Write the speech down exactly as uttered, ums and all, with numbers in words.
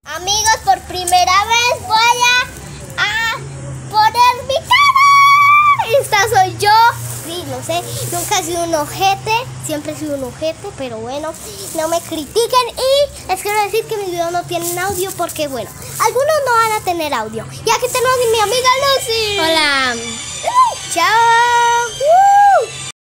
Amigos, por primera vez voy a, a poner mi cara. Esta soy yo. Sí, no sé, nunca he sido un ojete, siempre he sido un ojete, pero bueno, no me critiquen. Y les quiero decir que mis videos no tienen audio porque, bueno, algunos no van a tener audio. Y aquí tenemos a mi amiga Lucy. Hola. Chao.